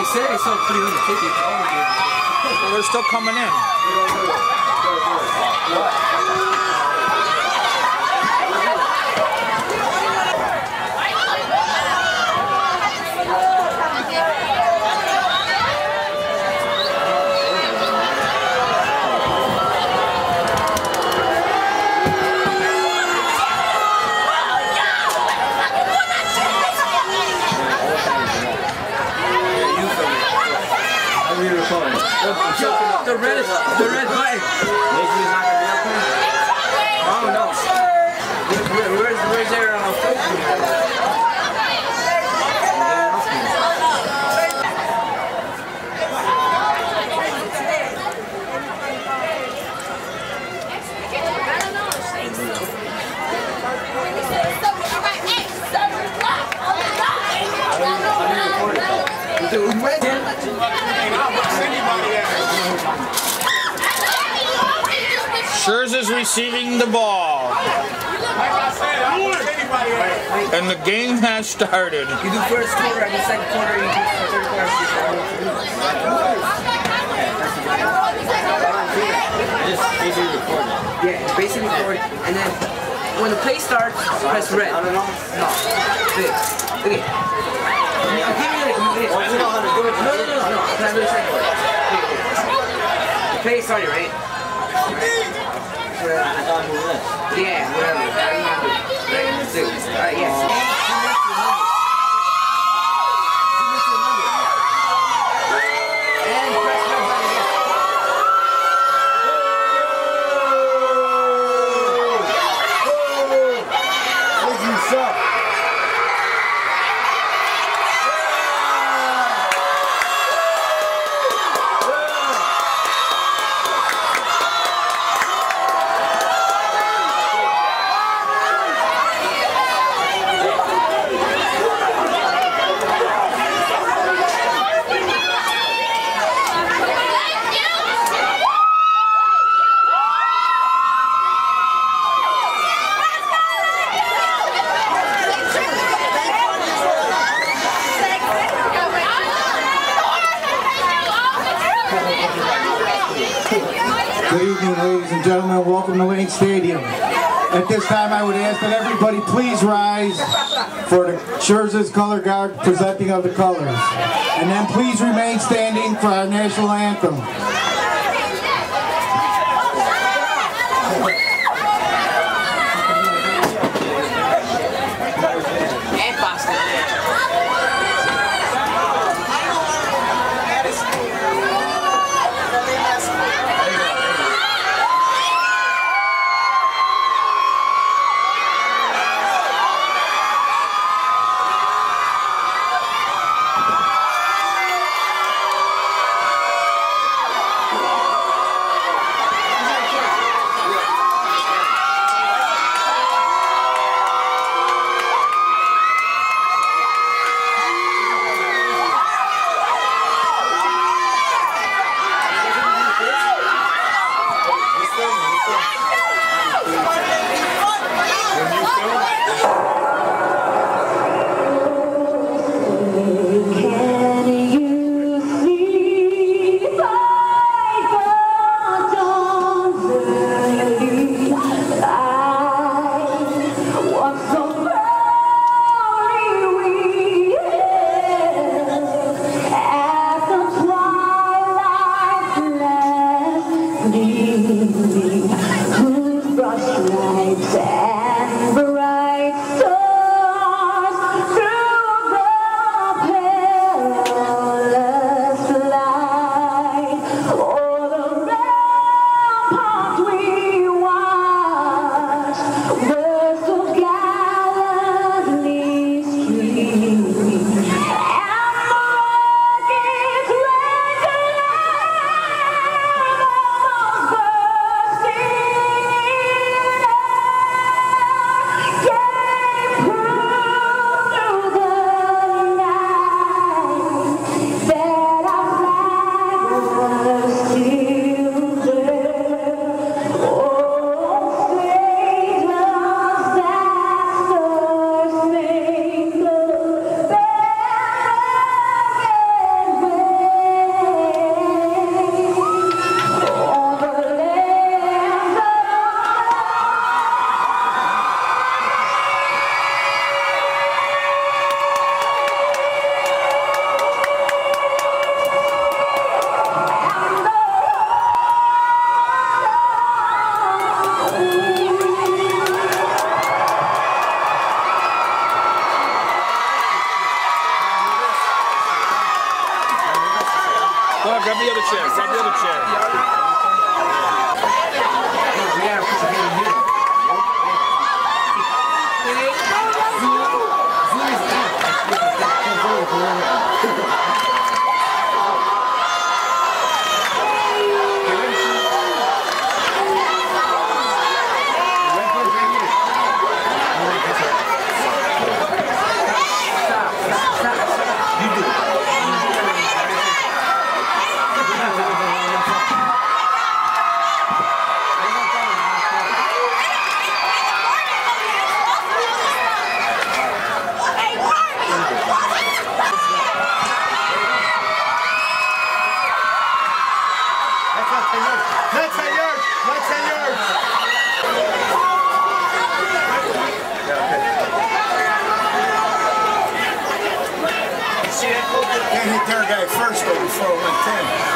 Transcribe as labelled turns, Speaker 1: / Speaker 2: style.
Speaker 1: said I sold 300 tickets.
Speaker 2: Well, they're still coming in.
Speaker 1: The red button. Oh no. Where's there
Speaker 2: Scherzer's receiving the ball. And the game has started.
Speaker 1: You do first quarter, and the second quarter, you do third quarter.
Speaker 3: Just basically recording.
Speaker 1: Yeah, basically recording. And then when the play starts, press red. No. Okay. Okay. No. Can I do the second one? The play started, right? Yeah, whatever. Alright, yes.
Speaker 4: Good evening, ladies and gentlemen. Welcome to Lane Stadium. At this time, I would ask that everybody please rise for the Scherzer's Color Guard presenting of the colors. And then please remain standing for our national anthem.
Speaker 2: chair. Grab the other chair.
Speaker 1: Yeah, put your hand in here.
Speaker 5: Can't hit their guy first though before it went 10.